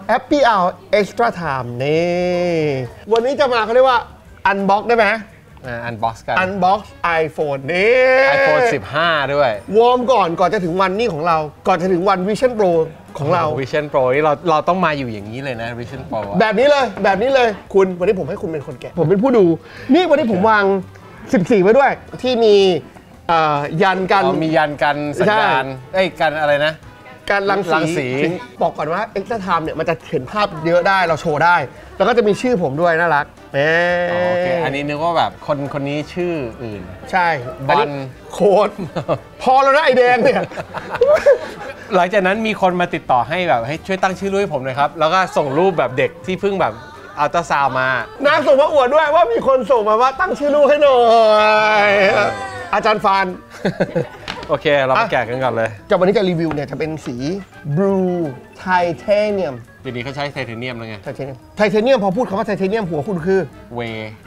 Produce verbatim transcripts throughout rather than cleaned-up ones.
Happy Hour Extra Time นี่วันนี้จะมาเขาเรียกว่า Unbox ได้ไหมอันบ็อกซ์กัน Unbox iPhone นี่ iPhone สิบห้า ด้วยวอร์มก่อนก่อนจะถึงวันนี้ของเราก่อนจะถึงวัน Vision Pro ของเรา Vision Pro นี่เราเราต้องมาอยู่อย่างนี้เลยนะ Vision Pro แบบนี้เลยแบบนี้เลยคุณวันนี้ผมให้คุณเป็นคนแกะผมเป็นผู้ดูนี่วันนี้ผมวางสิบสี่ไว้ด้วยที่มียันกันมียันกันสัญญาณเอ้ยกันอะไรนะการรังสีบอกก่อนว่า Extra Time เนี่ยมันจะเห็นภาพเยอะได้เราโชว์ได้แล้วก็จะมีชื่อผมด้วยน่ารักโอเคอันนี้นึกว่าแบบคนคนนี้ชื่ออื่นใช่บอลโค้ดพอแล้วนะไอแดงเนี่ยหลังจากนั้นมีคนมาติดต่อให้แบบให้ช่วยตั้งชื่อลูกให้ผมหน่อยครับแล้วก็ส่งรูปแบบเด็กที่เพิ่งแบบอัลตราซาวมานางส่งมาอวดด้วยว่ามีคนส่งมาว่าตั้งชื่อลูกให้หน่อยอาจารย์ฟานโอเคเรามาแกะกันก่อนเลยจากวันนี้จะรีวิวเนี่ยจะเป็นสี Blue Titanium ปีนี้เขาใช้ไทเทเนียมแล้วไงไทเทเนียมไทเทเนียมพอพูดคำว่าไทเทเนียมหัวคุณคือเว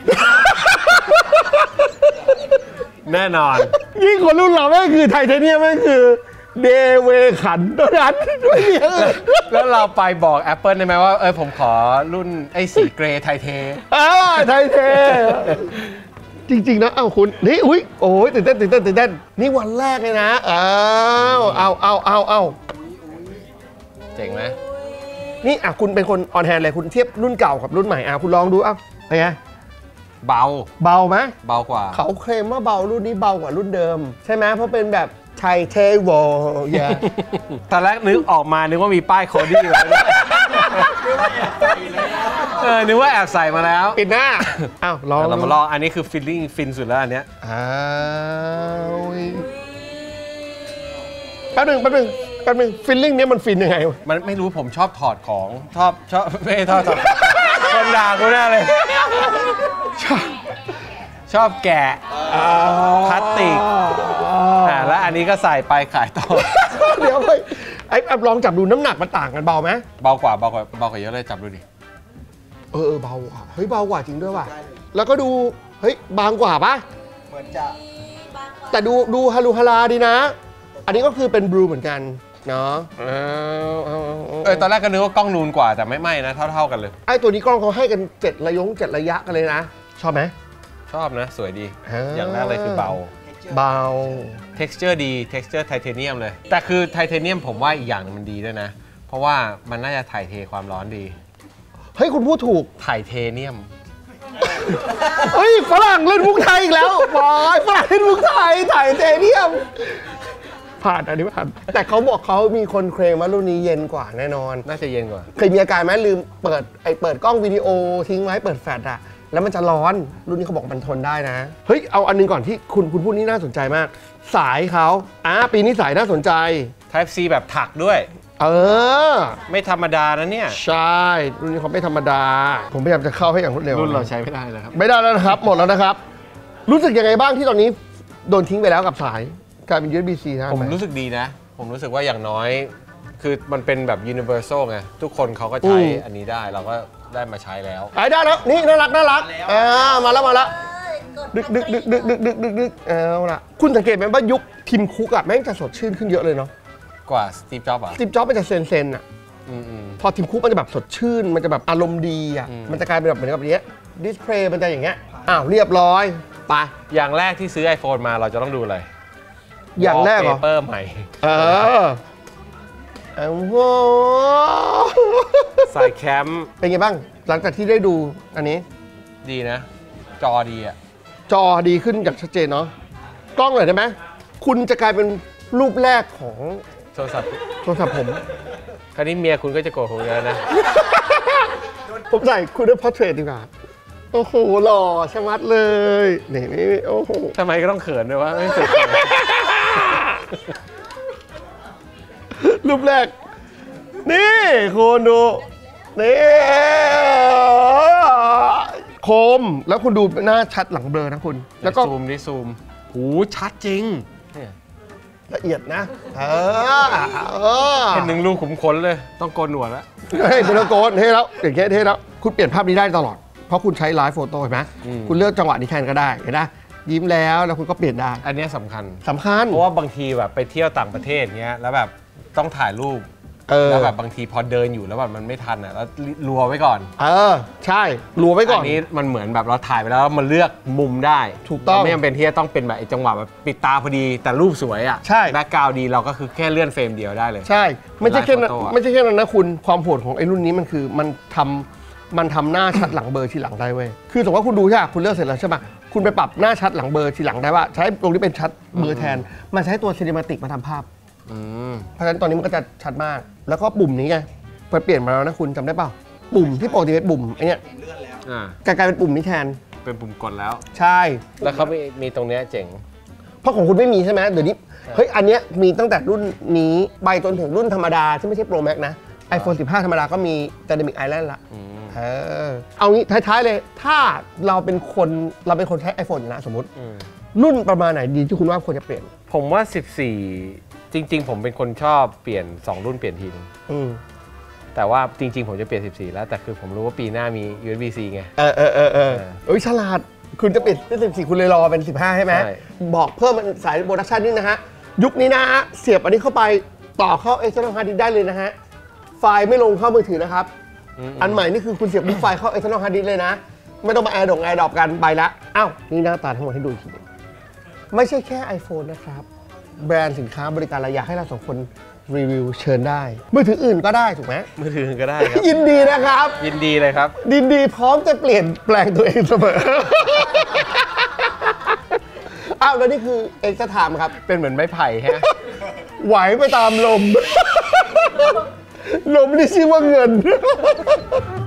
แน่นอนยิ่งคนรุ่นเราไม่คือไทเทเนียมไม่คือเดเวขันตัวนั้นแล้วเราไปบอก Apple ได้ไหมว่าเออผมขอรุ่นไอ้สีเกรย์ไทเทอ่าไทเทจริงๆนะเอ้าคุณนี่อุ้ยโอ้ยตื่นเต้นตื่นเต้นตื่นเต้นนี่วันแรกเลยนะอ้าวเอาเอาเอาเอาเจ๋งไหมนี่อ่ะคุณเป็นคนออนแฮนด์เลยคุณเทียบรุ่นเก่ากับรุ่นใหม่อ่ะคุณลองดูอ่ะเป็นไงเบาเบาไหมเบากว่าเขาเคลมว่าเบารุ่นนี้เบากว่ารุ่นเดิมใช่ไหมเพราะเป็นแบบไทเทวอลเนี่ยตอนแรกนึกออกมานึกว่ามีป้ายโคดี้ไว้เออนึกว่าแอบใส่มาแล้วปิดหน้าอ้าวลองเรามาลองอันนี้คือฟิลลิ่งฟินสุดแล้วอันเนี้ยอ้าวแป๊บนึงแป๊บนึงแป๊บนึงฟิลลิ่งเนี้ยมันฟินยังไงมันไม่รู้ผมชอบถอดของชอบชอบไม่ชอบถอดคนด่ากูแน่เลยชอบชอบแกะพลาสติกอ่าแล้วอันนี้ก็ใส่ไปขายต่อเดี๋ยวไปไอ้ลองจับดูน้ำหนักมันต่างกันเบาไหมเบากว่าเบากว่าเบากว่าเยอะเลยจับดูดิเออเบากว่าเฮ้ยเบากว่าจริงด้วยว่ะแล้วก็ดูเฮ้ยบางกว่าปะเหมือนจะแต่ดูดูฮารุฮาราดีนะอันนี้ก็คือเป็นบลูเหมือนกันเนาะเออตอนแรกก็นึกว่ากล้องนูนกว่าแต่ไม่ไม่นะเท่าๆกันเลยไอ้ตัวนี้กล้องเขาให้กันเจ็ดระยงเจ็ดระยะกันเลยนะชอบไหมชอบนะสวยดีอย่างแรกเลยคือเบาเบา texture ดี texture ไทเทเนียมเลยแต่คือไทเทเนียมผมว่าอีกอย่างนึงมันดีด้วยนะเพราะว่ามันน่าจะถ่ายเทความร้อนดีเฮ้ยคุณพูดถูกไทเทเนียมเฮ้ยฝรั่งเล่นมุกไทยอีกแล้วบอยฝรั่งเล่นมุกไทยไทเทเนียมผ่านอันนี้ผ่านแต่เขาบอกเขามีคนเคลมว่ารุ่นนี้เย็นกว่าแน่นอนน่าจะเย็นกว่าเคยมีอาการไหมลืมเปิดไอเปิดกล้องวิดีโอทิ้งไว้เปิดแฟลชอะแล้วมันจะร้อนรุ่นนี้เขาบอกมันทนได้นะเฮ้ยเอาอันนึงก่อนที่คุณคุณพูดนี่น่าสนใจมากสายเขาอ่ะปีนี้สายน่าสนใจ Type C แบบถักด้วยเออไม่ธรรมดานะเนี่ยใช่รุ่นนี้เขาไม่ธรรมดาผมพยายามจะเข้าให้อย่างรวดเร็วรุ่นเราใช้ไม่ได้แล้วครับไม่ได้แล้วนะครับหมดแล้วนะครับรู้สึกยังไงบ้างที่ตอนนี้โดนทิ้งไปแล้วกับสายกลายเป็น ยู เอส บี ซี นะผมรู้สึกดีนะผมรู้สึกว่าอย่างน้อยคือมันเป็นแบบ universal ไงทุกคนเขาก็ใช้อันนี้ได้เราก็ได้มาใช้แล้วไอ้ได้แล้วนี่น่ารักน่ารักอ่ามาแล้วมาแล้วดึกดึกดึกดึกดึกดึกดึกดึกเอาละคุณสังเกตไหมว่ายุคทีมคุกอะแม่งจะสดชื่นขึ้นเยอะเลยเนาะกว่าสตีฟจ็อบส์อะสตีฟจ็อบส์มันจะเซนเซนอะพอทีมคุกมันจะแบบสดชื่นมันจะแบบอารมณ์ดีอะมันจะกลายเป็นแบบเหมือนกับนี้ดิสเพลย์มันจะอย่างเงี้ยอ้าวเรียบร้อยไปอย่างแรกที่ซื้อ iPhone มาเราจะต้องดูอะไรอย่างแรกเหรอเปเปอร์ใหม่เออโอ้โหสายแคมป์เป็นไงบ้างหลังจากที่ได้ดูอันนี้ดีนะจอดีอ่ะจอดีขึ้นอย่างชัดเจนเนาะกล้องเลยได้ไหมคุณจะกลายเป็นรูปแรกของโทรศัพท์โทรศัพท์ผมคราวนี้เมียคุณก็จะโกรธผมแล้วนะผมใส่คุณด้วยพอร์เทรตดีกว่าโอ้โหหล่อชะมัดเลยนี่นี่โอ้โหทำไมก็ต้องเขินด้วยวะไม่เสร็จรูปแรกนี่คุณดูนี่คมแล้วคุณดูหน้าชัดหลังเบลอนะคุณแล้วก็ซูมนี่ซูมโอ้ชัดจริงละเอียดนะเออเป็นหนึ่งรูขุมขนเลยต้องโกนหนวดแล้วเฮ้ยเป็นโกนเท่แล้วเก่งแค่เท่แล้วคุณเปลี่ยนภาพนี้ได้ตลอดเพราะคุณใช้ไลฟ์โฟโต้เห็นไหมคุณเลือกจังหวะนี้แทนก็ได้เห็นไหมยิ้มแล้วแล้วคุณก็เปลี่ยนได้อันนี้สำคัญสำคัญเพราะว่าบางทีแบบไปเที่ยวต่างประเทศเงี้ยแล้วแบบต้องถ่ายรูปแล้วแบบบางทีพอเดินอยู่แล้วแบบมันไม่ทันอ่ะแล้วรัวไว้ก่อนเออใช่รัวไว้ก่อนอันนี้มันเหมือนแบบเราถ่ายไปแล้วมันเลือกมุมได้ถูกต้องไม่จำเป็นที่จะต้องเป็นแบบจังหวะแบบปิดตาพอดีแต่รูปสวยอ่ะใช่แบ็คกราวด์ดีเราก็คือแค่เลื่อนเฟรมเดียวได้เลยใช่ไม่ใช่แค่นั้นไลฟ์โฟโต้อะไม่ใช่แค่นั้นนะคุณความโหดของไอ้รุ่นนี้มันคือมันทำมันทำหน้าชัดหลังเบอร์ทีหลังได้เว้ยคือสมมติว่าคุณดูใช่ไหมคุณเลือกเสร็จแล้วใช่ไหมคุณไปปรับหน้าชัดหลังเบอร์ทีหลังได้ว่าใช้ตรงนี้เป็นชัดเบอร์แทนมันใช้ตัวซีนิมาติกมาทำภาพอืมเพราะฉะนั้นตอนนี้มันก็จะชัดมาก แล้วก็ปุ่มนี้ไงเปิดเปลี่ยนมาแล้วนะคุณจำได้เปล่าปุ่มที่ปกติเป็นปุ่มไอเนี้ยอ่ากลายเป็นปุ่มนี้แทนเป็นปุ่มกดแล้วใช่แล้วเขามีมีตรงเนี้ยเจ๋งเพราะของคุณไม่มีใช่ไหมเดี๋ยวนี้เฮ้ยอันเนี้ยมีตั้งแต่รุ่นนี้ไปจนถึงรุ่นธรรมดาที่ไม่ใช่ Pro Max นะ iPhone สิบห้า ธรรมดาก็มี Dynamic Island ละอืมเออเอางี้ท้ายๆเลยถ้าเราเป็นคนเราเป็นคนใช้ iPhone อยู่นะสมมติอืมรุ่นประมาณไหนดีที่คุณว่าควรจะเปลี่ยนผมว่าสิบสี่จริง ๆ ผมเป็นคนชอบเปลี่ยนสองรุ่นเปลี่ยนทีนึงอืมแต่ว่าจริง ๆ ผมจะเปลี่ยนสิบสี่แล้วแต่คือผมรู้ว่าปีหน้ามี ยู เอส บี ซี ไงเออเออเออเออเอ้ยฉลาดคุณจะเปลี่ยนเป็นสิบสี่คุณเลยรอเป็นสิบห้าใช่ไหมใช่บอกเพิ่มมันสายโปรดักชันนี่นะฮะ ยุคนี้นะฮะ เสียบอันนี้เข้าไปต่อเข้า external hard disk ได้เลยนะฮะ ไฟล์ไม่ลงเข้ามือถือนะครับ อันใหม่นี่คือคุณเสียบบุ๊กไฟล์เข้า external hard disk เลยนะ ไม่ต้องมาแอร์ดงแอร์ดรอปกันไปละอ้าวนี่หน้าตาทั้งหมดให้ดูอีกทีไม่ใช่แค่ iPhone นะครับ แบรนด์สินค้าบริการอะไรอยากให้เราสองคนรีวิวเชิญได้มือถืออื่นก็ได้ถูกไหมมือถือก็ได้ครับยินดีนะครับยินดีเลยครับยินดีพร้อมจะเปลี่ยนแปลงตัวเองเสมอ อ้าวแล้วนี่คือเอกจะถามครับเป็นเหมือนไม้ไผ่ฮะไหวไปตามลม ลมนี่ชื่อว่าเงิน